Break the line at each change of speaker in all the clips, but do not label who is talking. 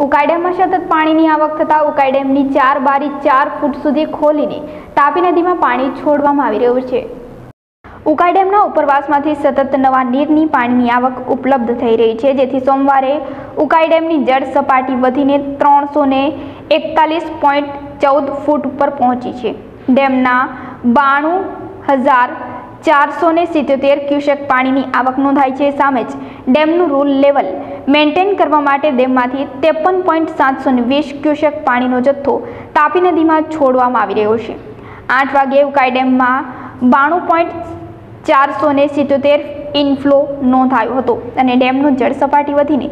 ઉકાઈ ડેમમાં સતત પાણીની આવક થતાં ઉકાઈ ડેમની 4 બારી 4 ફૂટ સુધી ખોલીને તાપી નદીમાં પાણી છોડવામાં આવી રહ્યું છે। ઉકાઈ ડેમના ઉપરવાસમાંથી સતત નવા નીરની પાણીની આવક ઉપલબ્ધ થઈ રહી છે, જેથી સોમવારે ઉકાઈ ડેમની જળ સપાટી વધીને 341.14 ફૂટ ઉપર પહોંચી છે। ડેમના 92,477 ક્યુસેક પાણીની આવક નોંધાઈ છે। સામે જ ડેમનું રૂલ લેવલ મેન્ટેન કરવા માટે ડેમમાંથી 53.720 ક્યુસેક પાણીનો જથ્થો તાપી નદીમાં છોડવામાં આવી રહ્યો છે। 8 વાગ્યે ઉકાઈ ડેમમાં 92.477 ઇનફ્લો નોંધાયો હતો અને ડેમનું જળ સપાટી વધીને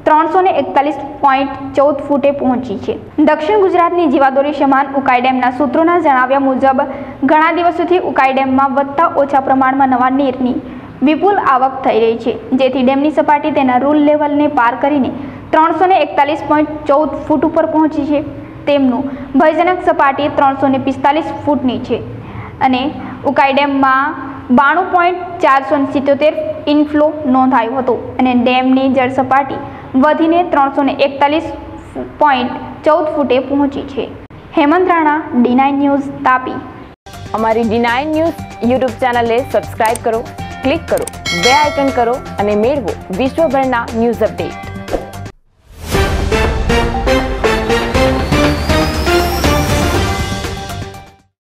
341.14 ફૂટે પહોંચી છે। દક્ષિણ ગુજરાતની જીવાદોરી સમાન ઉકાઈ ડેમના સૂત્રોના જણાવ્યા મુજબ ઘણા દિવસોથી ઉકાઈ ડેમમાં વધતા ઓછા પ્રમાણમાં નવા નીરની વિપુલ આવક થઈ રહી છે, જેથી ડેમની સપાટી તેના રૂલ લેવલને પાર કરીને 341.14 ફૂટ ઉપર પહોંચી છે। તેમનું ભયજનક સપાટી 345 ફૂટની છે અને ઉકાઈ ડેમમાં 92.477 ઇનફ્લો નોંધાયો હતો અને ડેમની જળ સપાટી વધીને 341.14 ફૂટે પહોંચી છે। Hemant Rana, D9 news, Tapi.
અમારી D9 ન્યૂઝ યુટ્યુબ ચેનલને સબસ્ક્રાઇબ કરો, ક્લિક કરો, બે આઇકન કરો અને મેળવો વિશ્વભરના ન્યૂઝ અપડેટ।